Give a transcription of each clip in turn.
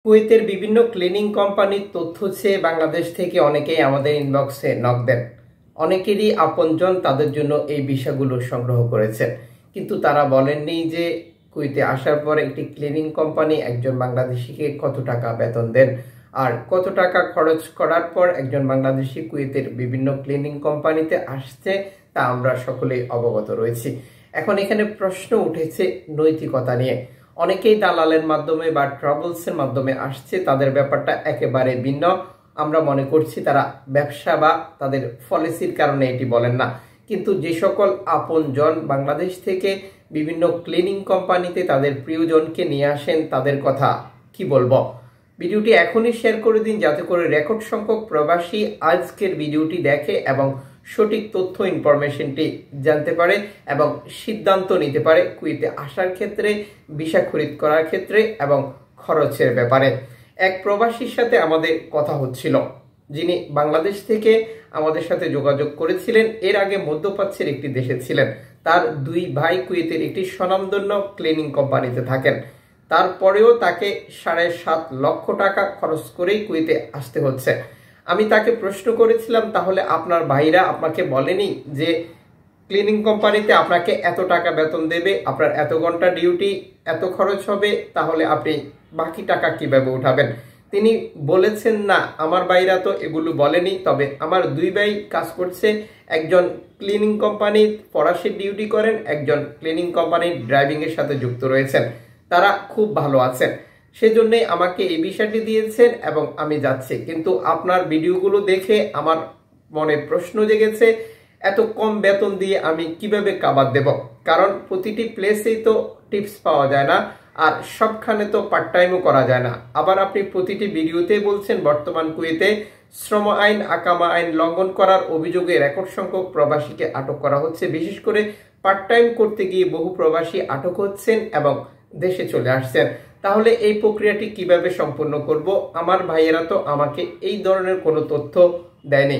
কুয়েতের বিভিন্ন ক্লিনিং কোম্পানির তথ্য চেয়ে বাংলাদেশ থেকে অনেকেই আমাদের ইনবক্সে নক দেন। অনেকেরই আপনজন তাদের জন্য এই ভিসাগুলো সংগ্রহ করেছেন, কিন্তু তারা বলেননি যে কুয়েতে আসার পর একটি ক্লিনিং কোম্পানি একজন বাংলাদেশিকে কত টাকা বেতন দেন আর কত টাকা খরচ করার পর একজন বাংলাদেশি কুয়েতের বিভিন্ন ক্লিনিং কোম্পানিতে আসছে তা আমরা সকলেই অবগত রয়েছি। এখন এখানে প্রশ্ন উঠেছে নৈতিকতা নিয়ে। অনেকেই দালালের মাধ্যমে বা ট্রাভেলসের মাধ্যমে আসছে, তাদের ব্যাপারটা একেবারে ভিন্ন। আমরা মনে করছি তারা ব্যবসা বা তাদের পলিসির কারণে এটি বলেন না, কিন্তু যে সকল আপনজন বাংলাদেশ থেকে বিভিন্ন ক্লিনিং কোম্পানিতে তাদের প্রিয়জনকে নিয়ে আসেন তাদের কথা কি বলবো। ভিডিওটি এখনই শেয়ার করে দিন যাতে করে রেকর্ড সংখ্যক প্রবাসী আজকের ভিডিওটি দেখে এবং সঠিক তথ্য ইনফরমেশনটি জানতে পারে এবং সিদ্ধান্ত নিতে পারে কুয়েতে আসার ক্ষেত্রে, ভিসা খরিদ করার ক্ষেত্রে এবং খরচের ব্যাপারে। এক প্রবাসীর সাথে আমাদের কথা হচ্ছিল, যিনি বাংলাদেশ থেকে আমাদের সাথে যোগাযোগ করেছিলেন। এর আগে মধ্যপ্রাচ্যের একটি দেশে ছিলেন। তার দুই ভাই কুয়েতের একটি স্বনামধন্য ক্লিনিং কোম্পানিতে থাকেন। তারপরেও তাকে 7.5 লক্ষ টাকা খরচ করেই কুয়েতে আসতে হচ্ছে। আমি তাকে প্রশ্ন করেছিলাম, তাহলে আপনার ভাইরা আপনাকে বলেনি যে ক্লিনিং কোম্পানিতে আপনাকে এত টাকা বেতন দেবে, আপনার এত ঘন্টা ডিউটি, এত খরচ হবে, তাহলে আপনি বাকি টাকা কিভাবে উঠাবেন? তিনি বলেছেন, না, আমার ভাইরা তো এগুলো বলেনি, তবে আমার দুই ভাই কাজ করছে। একজন ক্লিনিং কোম্পানির ফরাসির ডিউটি করেন, একজন ক্লিনিং কোম্পানির ড্রাইভিং এর সাথে যুক্ত রয়েছেন। তারা খুব ভালো আছেন, সেজন্যই আমাকে এই বিষয়টি দিয়েছেন এবং আমি যাচ্ছি। কিন্তু আপনার ভিডিওগুলো দেখে আমার মনে প্রশ্ন জেগেছে, এত কম বেতন দিয়ে আমি কিভাবে কাবার দেব? কারণ প্রতিটি প্লেসেই তো টিপস পাওয়া যায় না, আর সবখানে তো পার্ট টাইমও করা যায় না। আবার আপনি প্রতিটি ভিডিওতে বলছেন বর্তমান কুয়েতে শ্রম আইন, আকামা আইন লঙ্ঘন করার অভিযোগে রেকর্ড সংখ্যক প্রবাসীকে আটক করা হচ্ছে। বিশেষ করে পার্ট টাইম করতে গিয়ে বহু প্রবাসী আটক হচ্ছেন এবং দেশে চলে আসছেন। তাহলে এই প্রক্রিয়াটি কিভাবে সম্পন্ন করব? আমার ভাইয়েরা তো আমাকে এই ধরনের কোনো তথ্য দেয়নি।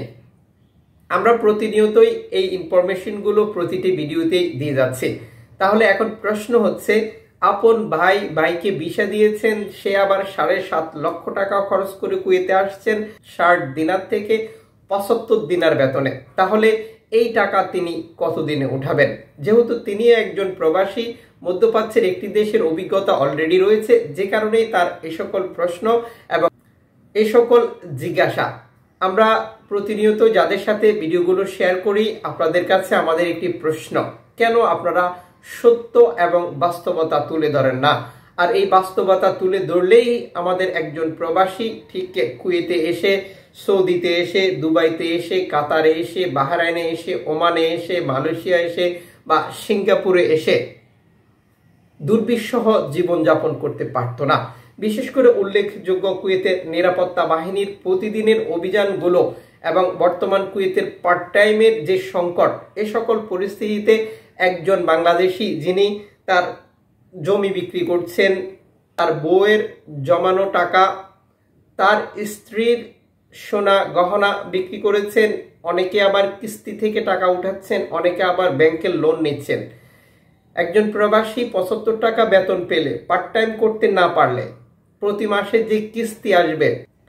আমরা প্রতিনিয়তই এই ইনফরমেশনগুলো প্রতিটি ভিডিওতেই দিয়ে যাচ্ছি। তাহলে এখন প্রশ্ন হচ্ছে, আপন ভাইকে ভিসা দিয়েছেন, সে আবার 7.5 লক্ষ টাকা খরচ করে কুয়েতে আসছেন 60 দিনার থেকে 75 দিনার বেতনে। তাহলে এই টাকা তিনি কতদিনে উঠাবেন? যেহেতু তিনি একজন প্রবাসী, মধ্যপ্রাচ্যের একটি দেশের অভিজ্ঞতা অলরেডি রয়েছে, যে কারণে তার এই সকল প্রশ্ন এবং এই সকল জিজ্ঞাসা। আমরা প্রতিনিয়ত যাদের সাথে ভিডিওগুলো শেয়ার করি, আপনাদের কাছে আমাদের একটি প্রশ্ন, কেন আপনারা সত্য এবং বাস্তবতা তুলে ধরেন না? আর এই বাস্তবতা তুলে ধরলেই আমাদের একজন প্রবাসী ঠিক কুয়েতে এসে, সৌদিতে এসে, দুবাইতে এসে, কাতারে এসে, বাহরাইনে এসে, ওমানে এসে, মালয়েশিয়া এসে বা সিঙ্গাপুরে এসে দুর্বিষহ জীবনযাপন করতে পারত না। বিশেষ করে উল্লেখযোগ্য কুয়েতের নিরাপত্তা বাহিনীর প্রতিদিনের অভিযানগুলো এবং বর্তমান কুয়েতের পার্ট টাইমের যে সংকট, এ সকল পরিস্থিতিতে একজন বাংলাদেশি যিনি তার জমি বিক্রি করছেন, তার বউয়ের জমানো টাকা, তার স্ত্রীর সোনা গহনা বিক্রি করেছেন, অনেকে আবার কিস্তি থেকে টাকা উঠাচ্ছেন, অনেকে আবার ব্যাংকের লোন নিচ্ছেন। একজন প্রবাসী 75 টাকা বেতন পেলে, পার্ট টাইম করতে না পারলে প্রতি মাসে যে কিস্তি আসবে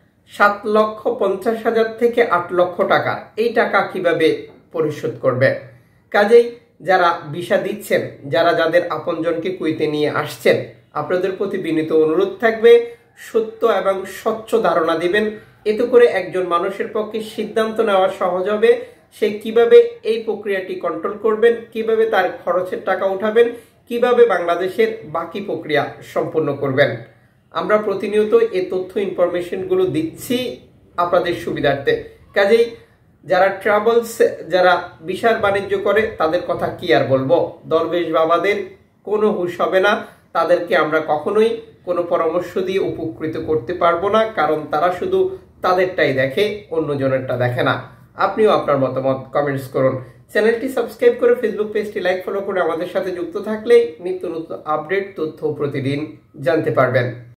7,50,000 থেকে 8 লক্ষ টাকা, এই টাকা কিভাবে পরিশোধ করবে? কাজেই যারা ভিসা দিচ্ছেন, যাদের আপনজনকে কুয়েতে নিয়ে আসছেন, আপনাদের প্রতি বিনীত অনুরোধ থাকবে, সত্য এবং স্বচ্ছ ধারণা দিবেন। এতে করে একজন মানুষের পক্ষে সিদ্ধান্ত নেওয়া সহজ হবে। সে কিভাবে এই প্রক্রিয়াটি কন্ট্রোল করবেন, কিভাবে তার খরচের টাকা উঠাবেন, কিভাবে বাংলাদেশের বাকি প্রক্রিয়া সম্পন্ন করবেন। আমরা প্রতিনিয়ত এই তথ্য ইনফরমেশনগুলো দিচ্ছি আপনাদের সুবিধার্থে। কাজেই যারা ট্রাভেলস, যারা ভিসার বাণিজ্য করে, তাদের কথা কি আর বলবো। দরবেশ বাবাদের কোনো হুঁশ হবে না, তাদেরকে আমরা কখনোই কোনো পরামর্শ দিয়ে উপকৃত করতে পারবো না, কারণ তারা শুধু তাদেরটাই দেখে, অন্যজনেরটা দেখে না। আপনিও আপনার মতামত কমেন্টস করুন। চ্যানেলটি সাবস্ক্রাইব করে ফেসবুক পেজটি লাইক ফলো করে আমাদের সাথে যুক্ত থাকলেই নিত্য নতুন আপডেট তথ্য প্রতিদিন জানতে পারবেন।